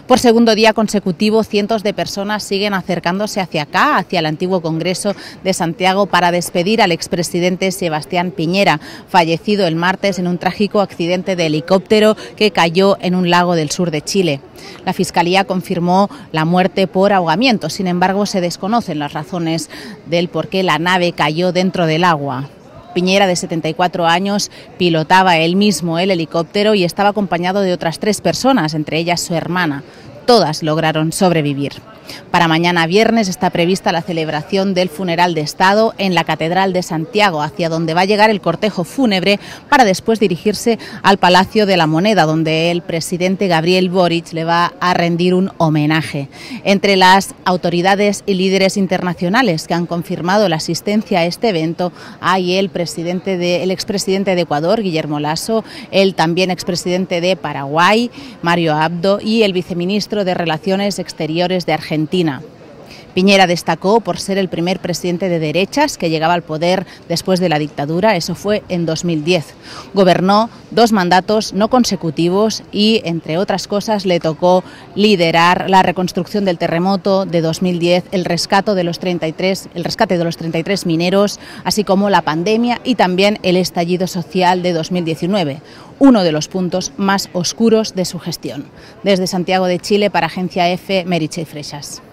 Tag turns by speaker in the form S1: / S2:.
S1: Por segundo día consecutivo, cientos de personas siguen acercándose hacia acá, hacia el antiguo Congreso de Santiago, para despedir al expresidente Sebastián Piñera, fallecido el martes en un trágico accidente de helicóptero que cayó en un lago del sur de Chile. La Fiscalía confirmó la muerte por ahogamiento, sin embargo se desconocen las razones del por qué la nave cayó dentro del agua. Piñera, de 74 años, pilotaba él mismo el helicóptero y estaba acompañado de otras 3 personas, entre ellas su hermana. Todas lograron sobrevivir. Para mañana viernes está prevista la celebración del funeral de Estado en la Catedral de Santiago, hacia donde va a llegar el cortejo fúnebre para después dirigirse al Palacio de la Moneda, donde el presidente Gabriel Boric le va a rendir un homenaje. Entre las autoridades y líderes internacionales que han confirmado la asistencia a este evento hay el expresidente de Ecuador, Guillermo Lasso, el también expresidente de Paraguay, Mario Abdo, y el viceministro de Relaciones Exteriores de Argentina. Piñera destacó por ser el primer presidente de derechas que llegaba al poder después de la dictadura, eso fue en 2010. Gobernó 2 mandatos no consecutivos y, entre otras cosas, le tocó liderar la reconstrucción del terremoto de 2010, el rescate de los 33 mineros, así como la pandemia y también el estallido social de 2019, uno de los puntos más oscuros de su gestión. Desde Santiago de Chile, para Agencia EFE, Meritxell Freixas.